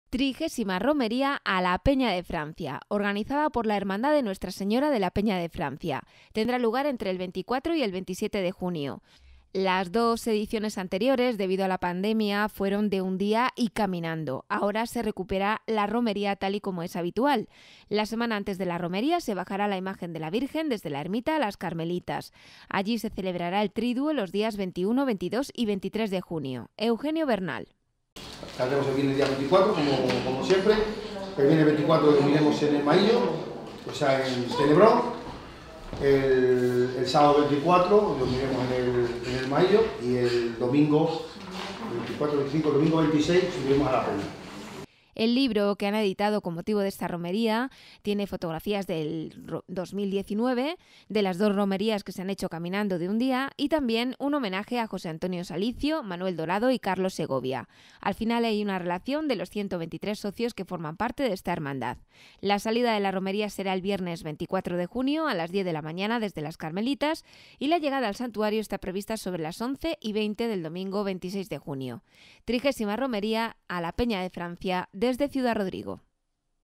30ª romería a la Peña de Francia, organizada por la Hermandad de Nuestra Señora de la Peña de Francia. Tendrá lugar entre el 24 y el 27 de junio. Las dos ediciones anteriores, debido a la pandemia, fueron de un día y caminando. Ahora se recupera la romería tal y como es habitual. La semana antes de la romería se bajará la imagen de la Virgen desde la ermita a las Carmelitas. Allí se celebrará el triduo los días 21, 22 y 23 de junio. Eugenio Bernal. Estaremos aquí el día 24, como siempre. El viernes 24 dormiremos en el Maillo, o sea, en Celebrón. El sábado 24 dormiremos en el Maillo y el domingo 24, 25, domingo 26 subiremos a la Peña. El libro que han editado con motivo de esta romería tiene fotografías del 2019, de las dos romerías que se han hecho caminando de un día y también un homenaje a José Antonio Salicio, Manuel Dorado y Carlos Segovia. Al final hay una relación de los 123 socios que forman parte de esta hermandad. La salida de la romería será el viernes 24 de junio a las 10 de la mañana desde las Carmelitas y la llegada al santuario está prevista sobre las 11:20 del domingo 26 de junio. 30ª romería a la Peña de Francia desde Ciudad Rodrigo.